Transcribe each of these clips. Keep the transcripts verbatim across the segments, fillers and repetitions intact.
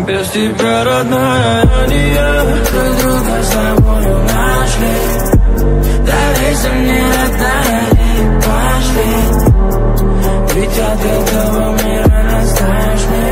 Без тебя, родная, я не я. Друг друга с тобою нашли. Доверься мне, родная, и пошли. Ведь от этого мира настоящий.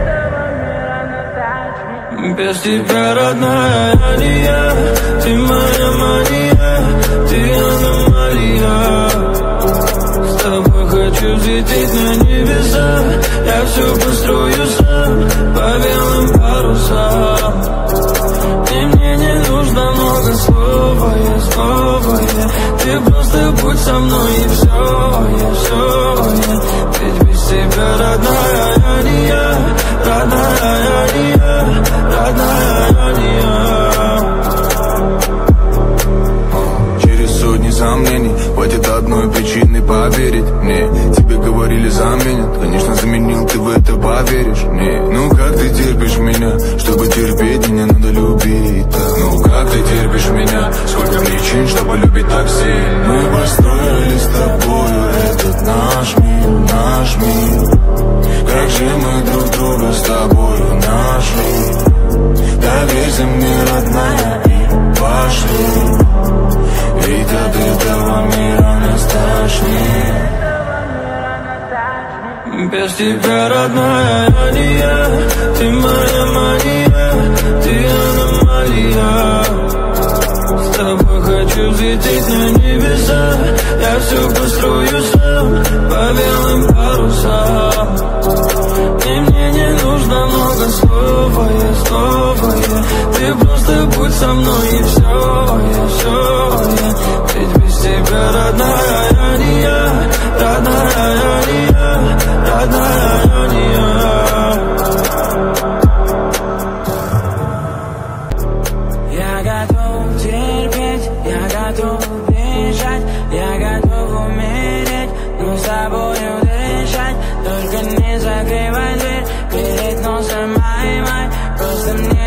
Без тебя, родная, я не я. Ты моя мания, ты аномалия. С тобой хочу взлететь на небеса. Я все построю сам по белым парусам. И мне не нужно много слова, я снова я. Ты просто будь со мной и все, я все я. Ведь без тебя, родная, я не я. Родная, я не я. Родная, я не я. Через сотни сомнений хватит одной причины поверить мне. Тебе говорили заменят, конечно заменил, ты в это поверишь мне. Ну как ты терпишь меня, чтобы терпеть меня надо любить так. Ну как ты терпишь меня, сколько причин, чтобы любить так сильно. Мы построили с тобою этот наш мир, наш мир. Как же мы друг друга с тобою нашли. Доверься мне, родная, и пошли. Ведь от этого мира нас тошнит. Без тебя, родная, я не я. Ты моя мания, ты аномалия. С тобой хочу взлететь на небеса. Я все построю сам по белым парусам. И мне не нужно много слова, я снова я. Ты просто будь со мной и все, я все я. Ведь без тебя, родная, я не я. Родная, я не я. Родная, я не я. Я готов терпеть, я готов бежать, я готов умереть, но с тобою дышать. Только не закрывай дверь перед носом, май-май. Просто мне